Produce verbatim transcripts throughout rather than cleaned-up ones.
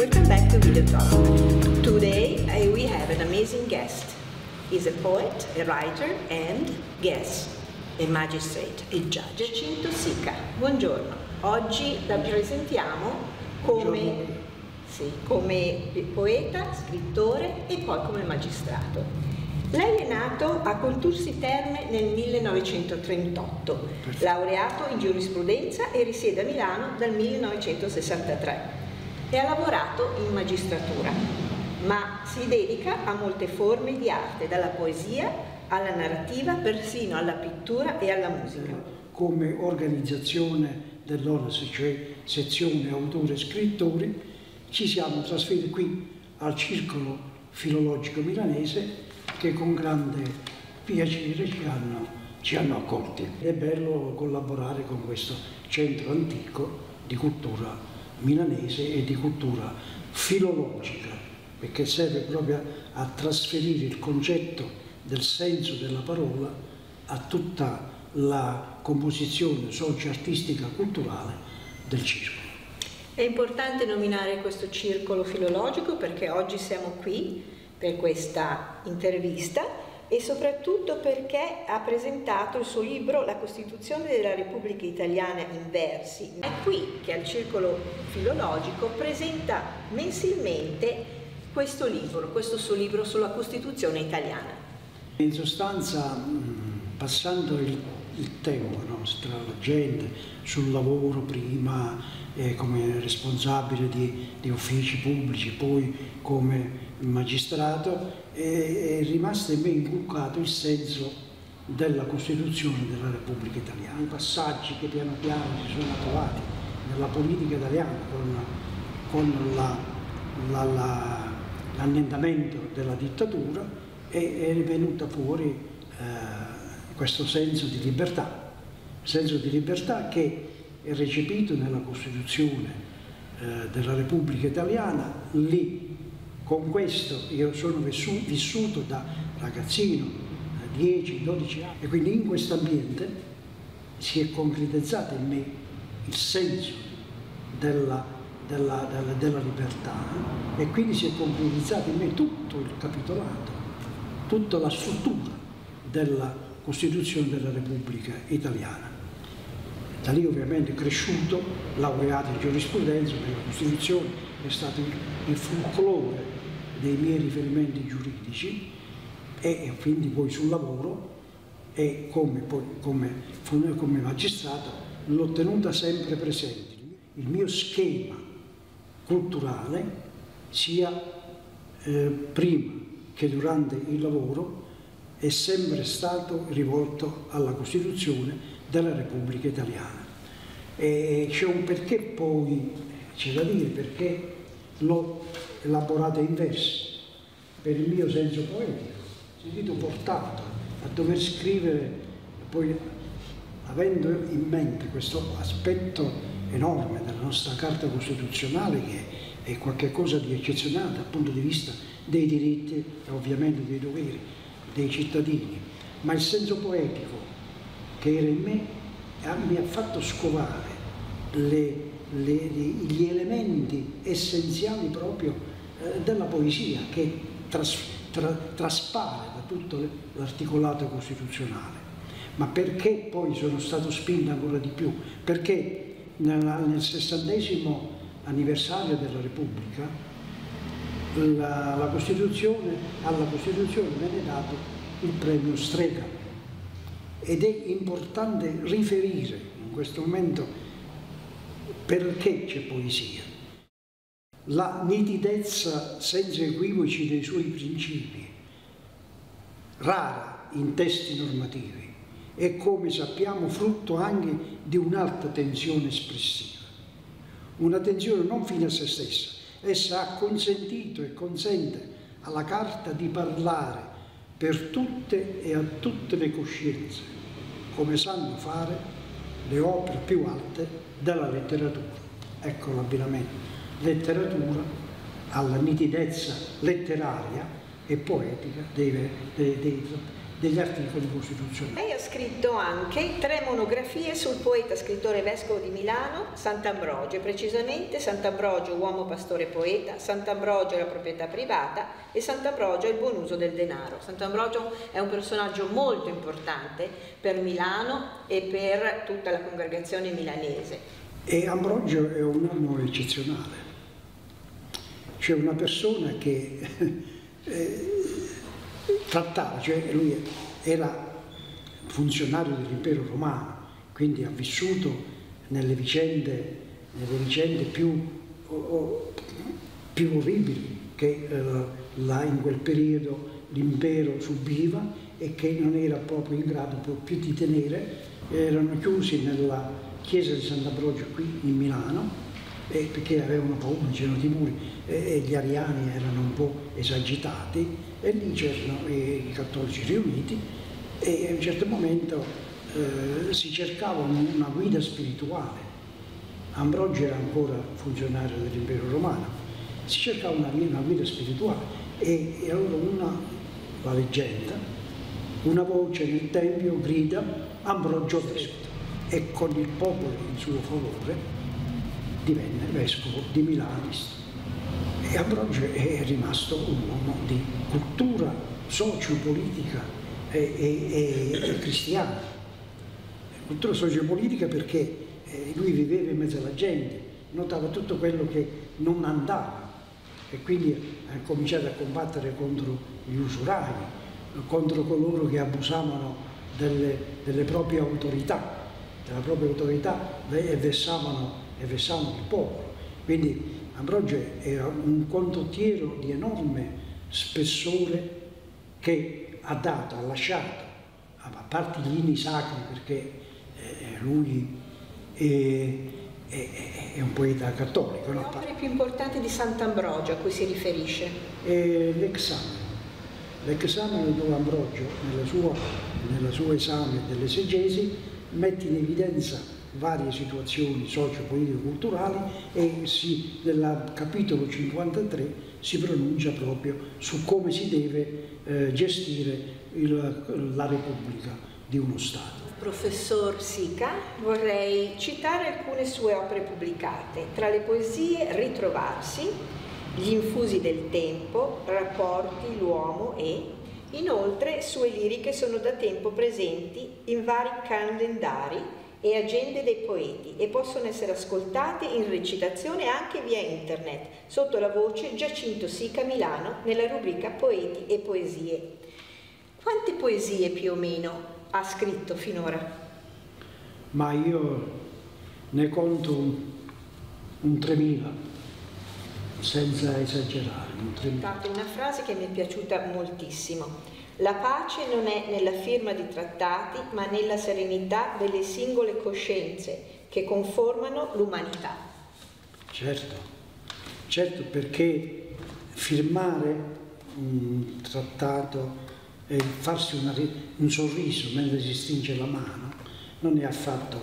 welcome back to Video Talk. Today I, we have an amazing guest. He's a poet, a writer, and guess, a magistrate, a judge. Giacinto Sica, buongiorno. Oggi la presentiamo come, sì, come poeta, scrittore e poi come magistrato. Lei è nato a Coltursi Terme nel millenovecentotrentotto, laureato in giurisprudenza e risiede a Milano dal millenovecentosessantatré e ha lavorato in magistratura, ma si dedica a molte forme di arte, dalla poesia alla narrativa, persino alla pittura e alla musica. Come organizzazione dell'O N S, cioè sezione autori e scrittori, ci siamo trasferiti qui al Circolo Filologico Milanese, che con grande piacere ci hanno, ci hanno accolti. È bello collaborare con questo centro antico di cultura milanese e di cultura filologica, perché serve proprio a trasferire il concetto del senso della parola a tutta la composizione socio-artistica culturale del circolo. È importante nominare questo circolo filologico perché oggi siamo qui per questa intervista e soprattutto perché ha presentato il suo libro La Costituzione della Repubblica Italiana in versi. È qui che al Circolo Filologico presenta mensilmente questo libro, questo suo libro sulla Costituzione italiana. In sostanza, passando il, il tempo, no, tra la gente, sul lavoro prima, eh, come responsabile di, di uffici pubblici, poi come magistrato, è, è rimasto in me inculcato il senso della Costituzione della Repubblica Italiana. I passaggi che piano piano si sono trovati nella politica italiana con, con l'annientamento la, la, della dittatura è, è venuta fuori eh, questo senso di libertà, senso di libertà che è recepito nella Costituzione eh, della Repubblica Italiana. Lì, con questo, io sono vissuto da ragazzino, da dieci dodici anni, e quindi in questo ambiente si è concretizzato in me il senso della, della, della, della libertà, eh? E quindi si è concretizzato in me tutto il capitolato, tutta la struttura della Costituzione della Repubblica Italiana. Da lì ovviamente cresciuto, laureato in giurisprudenza, perché la Costituzione è stato il folklore dei miei riferimenti giuridici, e quindi poi sul lavoro e come, poi, come, come magistrato l'ho tenuta sempre presente. Il mio schema culturale, sia eh, prima che durante il lavoro, è sempre stato rivolto alla Costituzione della Repubblica Italiana. E c'è un perché poi, c'è da dire, perché l'ho elaborato in versi, per il mio senso poetico. Sono stato portato a dover scrivere, poi avendo in mente questo aspetto enorme della nostra Carta Costituzionale, che è qualcosa di eccezionale dal punto di vista dei diritti e ovviamente dei doveri dei cittadini, ma il senso poetico che era in me mi ha fatto scovare le, le, gli elementi essenziali proprio eh, della poesia, che tras, tra, traspare da tutto l'articolato costituzionale. Ma perché poi sono stato spinto ancora di più? Perché nella, nel sessantesimo anniversario della Repubblica la, la Costituzione, alla Costituzione viene dato il premio Strega, ed è importante riferire in questo momento perché c'è poesia. La nitidezza senza equivoci dei suoi principi, rara in testi normativi, è, come sappiamo, frutto anche di un'alta tensione espressiva. Una tensione non fine a se stessa. Essa ha consentito e consente alla Carta di parlare per tutte e a tutte le coscienze, come sanno fare le opere più alte della letteratura. Ecco l'abbinamento: letteratura alla nitidezza letteraria e poetica dei, dei, dei, degli articoli costituzionali. Lei ha scritto anche tre monografie sul poeta, scrittore, vescovo di Milano, Sant'Ambrogio, precisamente Sant'Ambrogio, uomo, pastore, poeta, Sant'Ambrogio, la proprietà privata e Sant'Ambrogio, il buon uso del denaro. Sant'Ambrogio è un personaggio molto importante per Milano e per tutta la congregazione milanese. E Ambrogio è un uomo eccezionale, cioè una persona che eh, trattava, cioè lui era funzionario dell'impero romano, quindi ha vissuto nelle vicende, nelle vicende più, oh, più orribili che eh, là in quel periodo l'impero subiva e che non era proprio in grado più di tenere. Erano chiusi nella chiesa di Sant'Ambrogio qui in Milano, eh, perché avevano paura, c'erano timori eh, e gli ariani erano un po' esagitati, e lì c'erano eh, i cattolici riuniti e a un certo momento eh, si cercava una guida spirituale. Ambrogio era ancora funzionario dell'impero romano, si cercava una, una guida spirituale e, e allora una, la leggenda, una voce nel tempio grida Ambrogio vescovo, e con il popolo in suo favore divenne vescovo di Milano. E Ambrogio è rimasto un uomo di cultura sociopolitica e, e, e, e cristiana. Cultura sociopolitica perché eh, lui viveva in mezzo alla gente, notava tutto quello che non andava e quindi ha cominciato a combattere contro gli usurai, contro coloro che abusavano delle, delle proprie autorità, della propria autorità e vessavano, e vessavano il popolo. Quindi Ambrogio era un condottiero di enorme spessore che ha dato, ha lasciato, a parte gli inni sacri, perché eh, lui è, è, è un poeta cattolico. Le No? opere più importanti di Sant'Ambrogio a cui si riferisce? L'examene, l'examene dove Ambrogio, nella sua, nella sua esame dell'esegesi, mette in evidenza varie situazioni socio-politico-culturali e si, nel capitolo cinquantatré si pronuncia proprio su come si deve eh, gestire il, la Repubblica di uno Stato. Professor Sica, vorrei citare alcune sue opere pubblicate. Tra le poesie Ritrovarsi, Gli infusi del tempo, Rapporti, l'uomo e... Inoltre, sue liriche sono da tempo presenti in vari calendari e agende dei poeti e possono essere ascoltate in recitazione anche via internet sotto la voce Giacinto Sica Milano nella rubrica Poeti e Poesie. Quante poesie più o meno ha scritto finora? Ma io ne conto un, un tremila, senza esagerare. Un tremila. Una frase che mi è piaciuta moltissimo. La pace non è nella firma di trattati, ma nella serenità delle singole coscienze che conformano l'umanità. Certo, certo, perché firmare un trattato e farsi una, un sorriso mentre si stringe la mano non è affatto,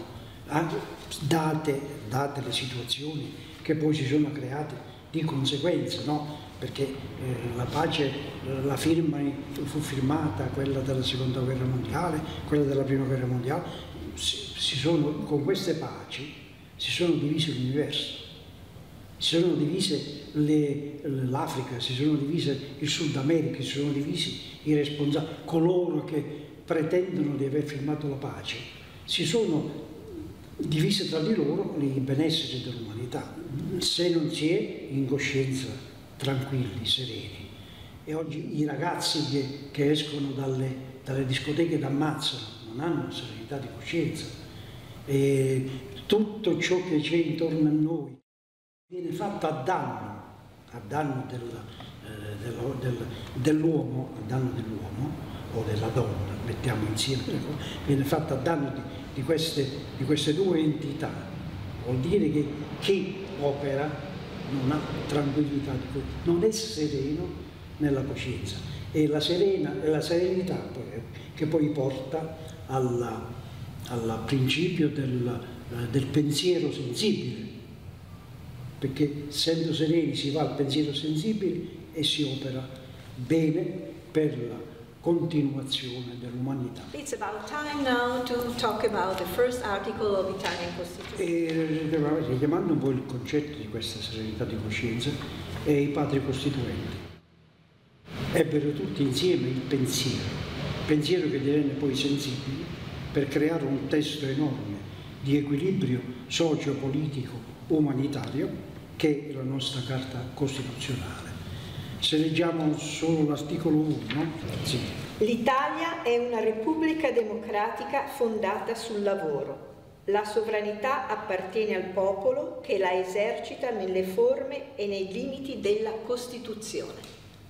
date, date le situazioni che poi si sono create di conseguenza, no? Perché eh, la pace, la firma fu firmata, quella della seconda guerra mondiale, quella della prima guerra mondiale, si, si sono, con queste paci si sono divisi l'universo, si sono divise l'Africa, si sono divise il Sud America, si sono divisi i responsabili, coloro che pretendono di aver firmato la pace, si sono divise tra di loro il benessere dell'umanità, se non si è in coscienza tranquilli, sereni. E oggi i ragazzi che, che escono dalle, dalle discoteche d'ammazzano, non hanno serenità di coscienza. E tutto ciò che c'è intorno a noi viene fatto a danno, a danno del, eh, del, del, dell'uomo, a danno dell'uomo o della donna, mettiamo insieme, viene fatto a danno di, di, queste, di queste due entità. Vuol dire che chi opera non ha tranquillità di coscienza, non è sereno nella coscienza. E la, serena, è la serenità poi, che poi porta alla, al principio del, eh, del pensiero sensibile, perché essendo sereni si va al pensiero sensibile e si opera bene per la continuazione dell'umanità. It's about time now to talk about the first article of Italian Constitution. E richiamando un po' il concetto di questa serenità di coscienza, e i padri costituenti ebbero tutti insieme il pensiero, pensiero che divenne poi sensibile per creare un testo enorme di equilibrio socio-politico umanitario che è la nostra Carta Costituzionale. Se leggiamo solo l'articolo uno, sì. L'Italia è una repubblica democratica fondata sul lavoro. La sovranità appartiene al popolo che la esercita nelle forme e nei limiti della Costituzione.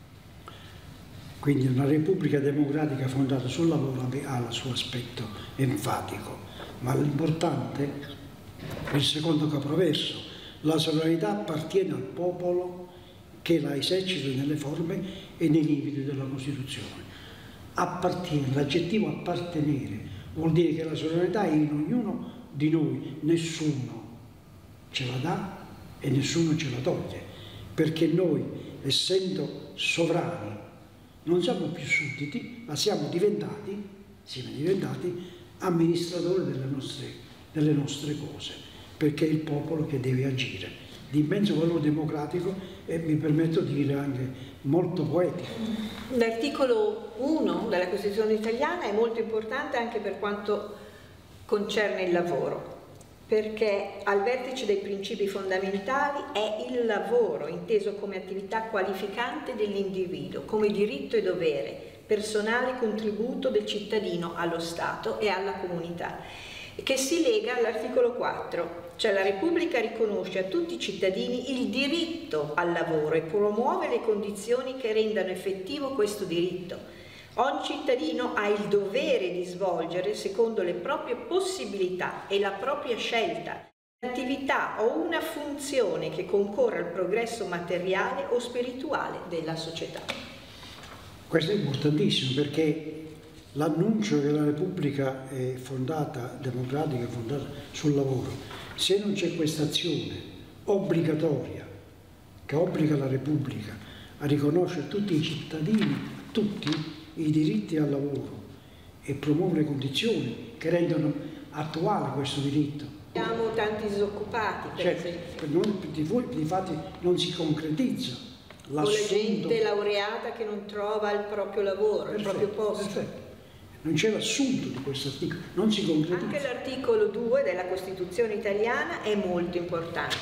Quindi una repubblica democratica fondata sul lavoro ha il suo aspetto enfatico, ma l'importante è il secondo capoverso. La sovranità appartiene al popolo che la esercita nelle forme e nei limiti della Costituzione. Appartiene, l'aggettivo appartenere vuol dire che la sovranità è in ognuno di noi, nessuno ce la dà e nessuno ce la toglie, perché noi, essendo sovrani, non siamo più sudditi, ma siamo diventati, siamo diventati amministratori delle nostre, delle nostre cose, perché è il popolo che deve agire, di immenso valore democratico e mi permetto di dire anche molto poetico. L'articolo uno della Costituzione italiana è molto importante anche per quanto concerne il lavoro, perché al vertice dei principi fondamentali è il lavoro, inteso come attività qualificante dell'individuo, come diritto e dovere, personale contributo del cittadino allo Stato e alla comunità, che si lega all'articolo quattro, cioè la Repubblica riconosce a tutti i cittadini il diritto al lavoro e promuove le condizioni che rendano effettivo questo diritto. Ogni cittadino ha il dovere di svolgere, secondo le proprie possibilità e la propria scelta, un'attività o una funzione che concorra al progresso materiale o spirituale della società. Questo è importantissimo perché l'annuncio che la Repubblica è fondata, democratica, è fondata sul lavoro, se non c'è questa azione obbligatoria che obbliga la Repubblica a riconoscere tutti i cittadini, tutti, i diritti al lavoro e promuovere le condizioni che rendono attuale questo diritto. Abbiamo tanti disoccupati, per certo, esempio. Non, di voi, difatti non si concretizza l'assunto. O la gente laureata che non trova il proprio lavoro, perfetto, il proprio posto. Perfetto. Non c'è l'assunto di questo articolo, non si concretizza. Anche l'articolo due della Costituzione italiana è molto importante.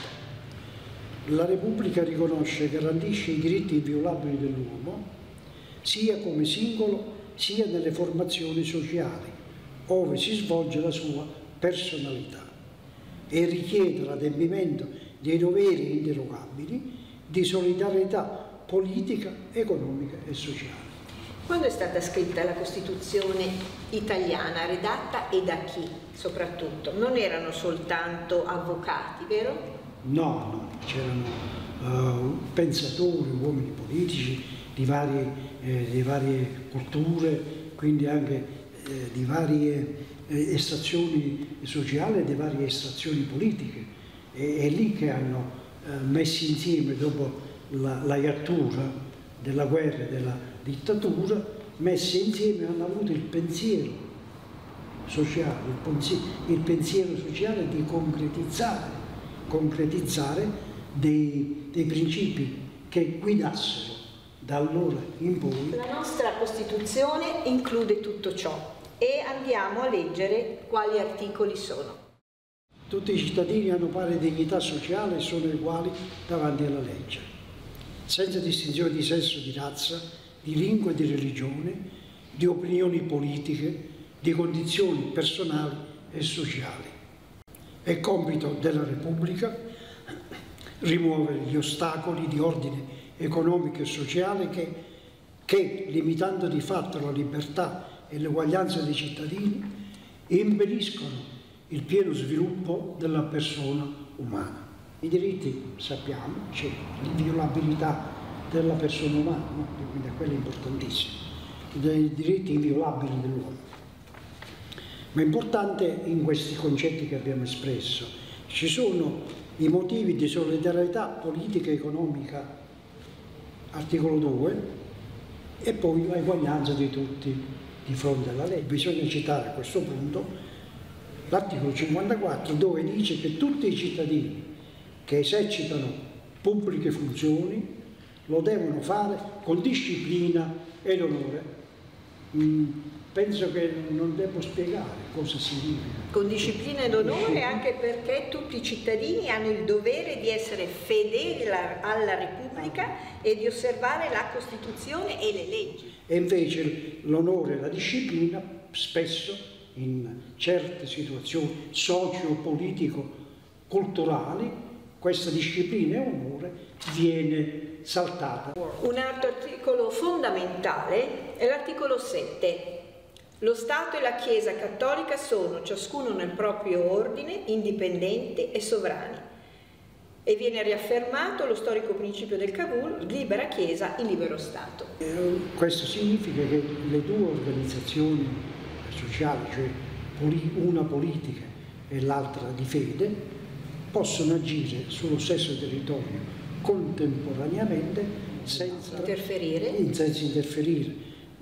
La Repubblica riconosce e garantisce i diritti inviolabili dell'uomo sia come singolo sia nelle formazioni sociali, ove si svolge la sua personalità, e richiede l'adempimento dei doveri inderogabili di solidarietà politica, economica e sociale. Quando è stata scritta la Costituzione italiana, redatta e da chi soprattutto? Non erano soltanto avvocati, vero? No, no, c'erano uh, pensatori, uomini politici, Di varie, eh, di varie culture, quindi anche eh, di varie eh, estrazioni sociali e di varie estrazioni politiche. E è lì che hanno eh, messo insieme, dopo la, la iattura della guerra e della dittatura, messe insieme hanno avuto il pensiero sociale, il pensiero, il pensiero sociale di concretizzare, concretizzare dei, dei principi che guidassero da allora in poi. La nostra Costituzione include tutto ciò e andiamo a leggere quali articoli sono. Tutti i cittadini hanno pari dignità sociale e sono uguali davanti alla legge, senza distinzione di sesso, di razza, di lingua e di religione, di opinioni politiche, di condizioni personali e sociali. È compito della Repubblica rimuovere gli ostacoli di ordine economico e sociale che, che, limitando di fatto la libertà e l'uguaglianza dei cittadini, impediscono il pieno sviluppo della persona umana. I diritti, sappiamo, c'è l'inviolabilità della persona umana, no? Quindi è quello importantissimo, dei diritti inviolabili dell'uomo. Ma è importante in questi concetti che abbiamo espresso, ci sono i motivi di solidarietà politica e economica, articolo due, e poi l'eguaglianza di tutti di fronte alla legge. Bisogna citare a questo punto l'articolo cinquantaquattro, dove dice che tutti i cittadini che esercitano pubbliche funzioni lo devono fare con disciplina ed onore. Mm, penso che non devo spiegare cosa significa. Con disciplina ed onore, anche perché tutti i cittadini hanno il dovere di essere fedeli alla Repubblica e di osservare la Costituzione e le leggi. E invece l'onore e la disciplina spesso in certe situazioni socio-politico-culturali questa disciplina e onore viene saltata. Un altro articolo fondamentale è l'articolo sette. Lo Stato e la Chiesa Cattolica sono, ciascuno nel proprio ordine, indipendenti e sovrani. E viene riaffermato lo storico principio del Cavour, libera Chiesa in libero Stato. Eh, questo significa che le due organizzazioni sociali, cioè una politica e l'altra di fede, possono agire sullo stesso territorio contemporaneamente senza interferire, senza interferire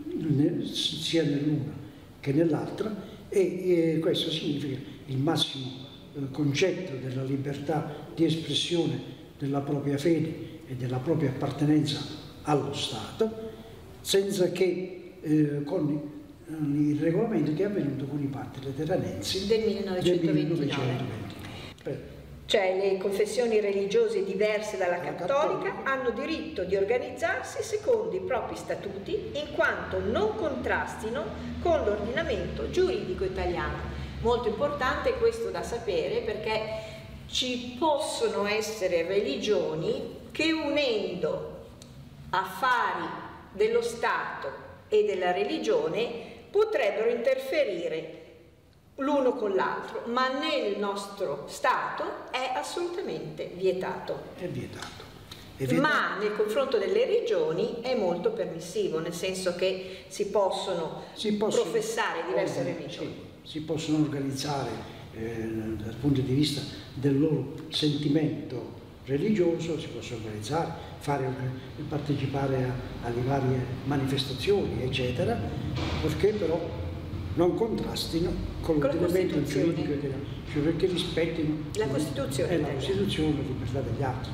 sia nell'una che nell'altra, e, e questo significa il massimo eh, concetto della libertà di espressione della propria fede e della propria appartenenza allo Stato, senza che eh, con il regolamento che è avvenuto con i patti lateranensi del millenovecentoventinovue. Cioè le confessioni religiose diverse dalla cattolica hanno diritto di organizzarsi secondo i propri statuti in quanto non contrastino con l'ordinamento giuridico italiano. Molto importante questo da sapere, perché ci possono essere religioni che, unendo affari dello Stato e della religione, potrebbero interferire l'uno con l'altro, ma nel nostro Stato è assolutamente vietato. È vietato. È vietato. Ma nel confronto delle regioni è molto permissivo, nel senso che si possono, si possono professare diverse religioni. Sì, si possono organizzare eh, dal punto di vista del loro sentimento religioso, si possono organizzare, fare, partecipare a, alle varie manifestazioni, eccetera, perché però non contrastino con l'ordinamento giuridico, cioè perché rispettino la Costituzione, e la Costituzione, la libertà degli altri.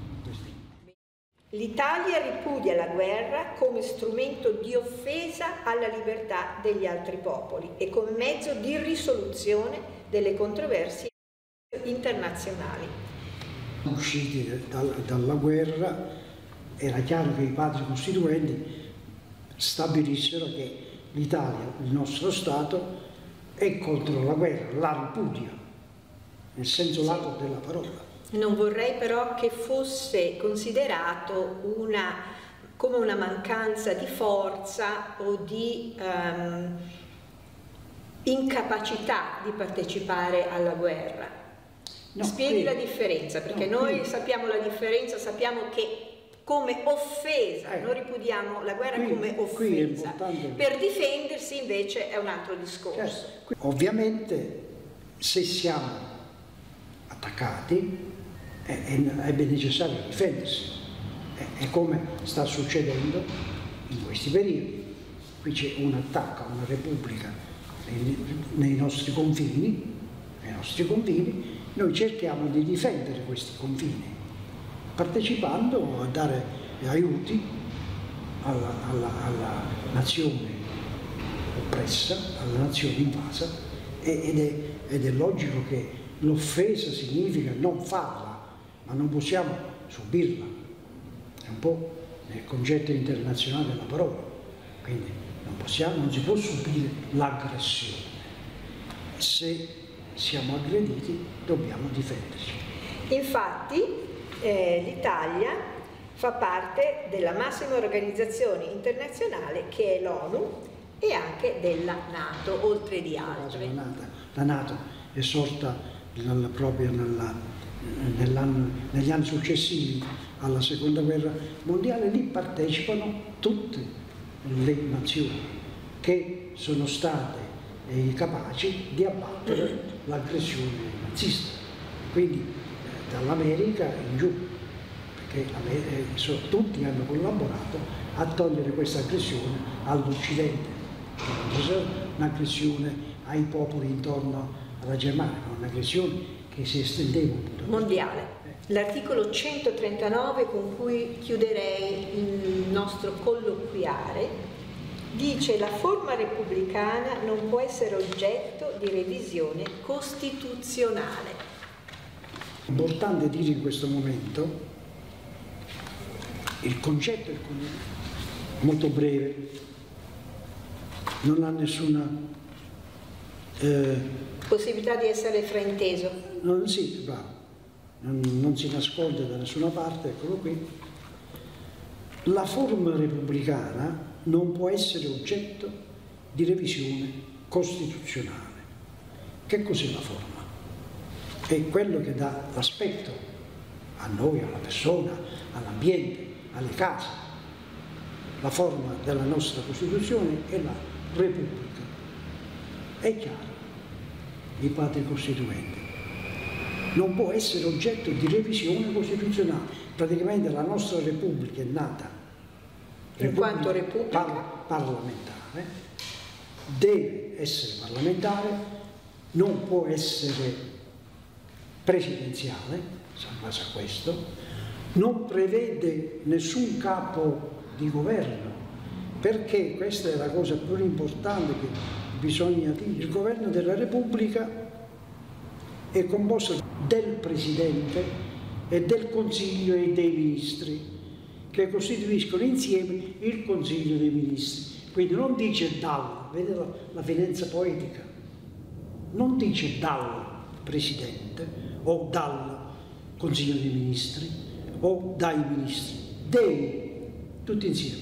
L'Italia ripudia la guerra come strumento di offesa alla libertà degli altri popoli e come mezzo di risoluzione delle controversie internazionali. Usciti dal, dalla guerra era chiaro che i padri costituenti stabilissero che l'Italia, il nostro Stato, è contro la guerra, la ripudia, nel senso sì. lato della parola. Non vorrei però che fosse considerato una, come una mancanza di forza o di um, incapacità di partecipare alla guerra. No, Spieghi qui, la differenza, perché no, noi qui, sappiamo la differenza, sappiamo che come offesa, eh, noi ripudiamo la guerra qui, come offesa, per difendersi invece è un altro discorso. Certo. Ovviamente se siamo attaccati è, è necessario difendersi, è, è come sta succedendo in questi periodi. Qui c'è un attacco a una repubblica nei, nei nostri confini, nei nostri confini, noi cerchiamo di difendere questi confini, partecipando a dare aiuti alla, alla, alla nazione oppressa, alla nazione invasa, ed è, ed è logico che l'offesa significa non farla, ma non possiamo subirla. È un po' nel concetto internazionale della parola, quindi non, possiamo, non si può subire l'aggressione. Se siamo aggrediti dobbiamo difenderci. Infatti eh, l'Italia fa parte della massima organizzazione internazionale che è l'ONU e anche della NATO, oltre di altre. La, la NATO è sorta nella, proprio nella, negli anni successivi alla seconda guerra mondiale. Lì partecipano tutte le nazioni che sono state eh, capaci di abbattere l'aggressione nazista, quindi eh, dall'America in giù, che tutti hanno collaborato a togliere questa aggressione all'Occidente, un'aggressione ai popoli intorno alla Germania, un'aggressione che si estendeva mondiale. L'articolo centotrentanove con cui chiuderei il nostro colloquiare dice: la forma repubblicana non può essere oggetto di revisione costituzionale. Importante dire in questo momento, il concetto è molto breve, non ha nessuna eh, possibilità di essere frainteso. Non, sì, bravo, non, non si nasconde da nessuna parte, eccolo qui. La forma repubblicana non può essere oggetto di revisione costituzionale. Che cos'è la forma? È quello che dà l'aspetto a noi, alla persona, all'ambiente, alle case. La forma della nostra Costituzione è la Repubblica. È chiaro, i padri costituenti. Non può essere oggetto di revisione costituzionale. Praticamente la nostra Repubblica è nata in quanto Repubblica par parlamentare, deve essere parlamentare, non può essere presidenziale, si basa a questo, non prevede nessun capo di governo, perché questa è la cosa più importante che bisogna dire. Il governo della Repubblica è composto del Presidente e del Consiglio e dei Ministri, che costituiscono insieme il Consiglio dei Ministri. Quindi non dice dal, vede la, la finezza poetica, non dice dal Presidente o dal Consiglio dei Ministri o dai Ministri, dei, tutti insieme,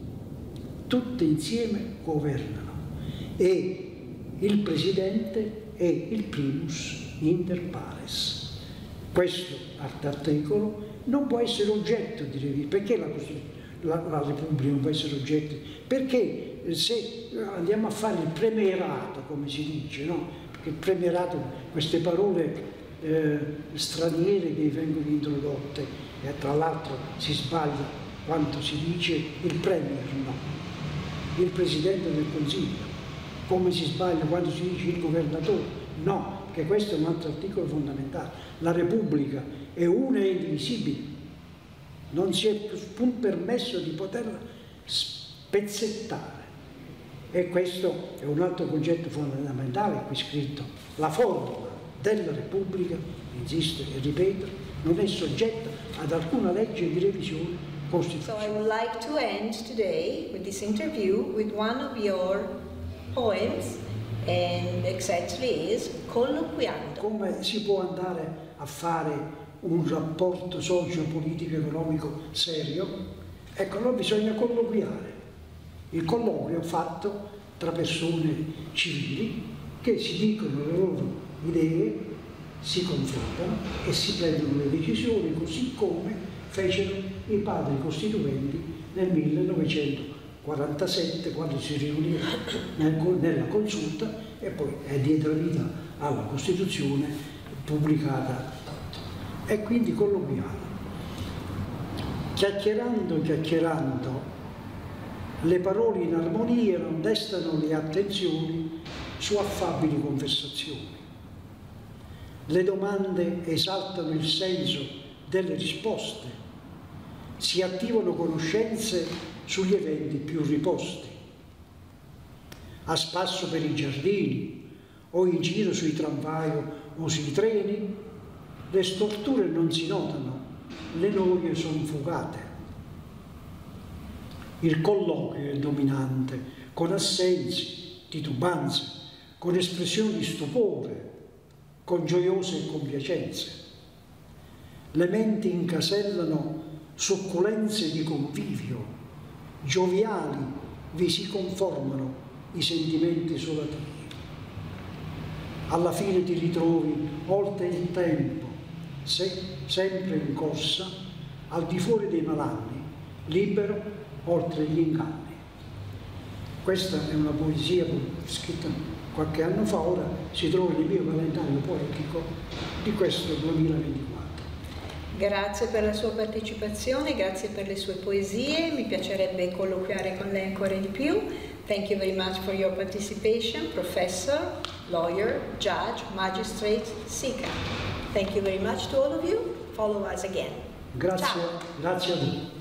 tutti insieme governano e il Presidente è il primus inter pares. Questo articolo non può essere oggetto di revisione. Perché la, la, la Repubblica non può essere oggetto? Perché se andiamo a fare il premierato, come si dice, no? Perché il premierato, queste parole eh, straniere che vengono introdotte, e tra l'altro si sbaglia quando si dice il premier, no, il Presidente del Consiglio, come si sbaglia quando si dice il governatore, no, che questo è un altro articolo fondamentale. La Repubblica è una e indivisibile, non si è più permesso di poterla spezzettare. E questo è un altro concetto fondamentale qui scritto. La forma della Repubblica, insisto e ripeto, non è soggetta ad alcuna legge di revisione costituzionale. So I would like to end today with this interview with one of your poems, and exactly is Colloquiando. Come si può andare a fare un rapporto socio-politico economico serio? Ecco, allora bisogna colloquiare. Il colloquio fatto tra persone civili che si dicono le loro idee, si confrontano e si prendono le decisioni, così come fecero i padri costituenti nel millenovecentoquarantasette, quando si riunirono nella consulta e poi è dietro vita alla Costituzione pubblicata. E quindi colloquiamo. Chiacchierando, chiacchierando, le parole in armonia non destano le attenzioni su affabili conversazioni. Le domande esaltano il senso delle risposte, si attivano conoscenze sugli eventi più riposti. A spasso per i giardini o in giro sui tramvai o sui treni, le storture non si notano, le noie sono fugate. Il colloquio è dominante, con assensi, titubanze, con espressioni di stupore, con gioiose compiacenze. Le menti incasellano succulenze di convivio, gioviali vi si conformano i sentimenti solativi. Alla fine ti ritrovi, oltre il tempo, se, sempre in corsa, al di fuori dei malanni, libero oltre gli inganni. Questa è una poesia scritta qualche anno fa, ora si trova nel mio calendario poetico di questo duemilaventiquattro. Grazie per la sua partecipazione, grazie per le sue poesie, mi piacerebbe colloquiare con lei ancora di più. Thank you very much for your participation, Professor, Lawyer, Judge, Magistrate Sica. Thank you very much to all of you. Follow us again. Grazie, Ciao. grazie a voi.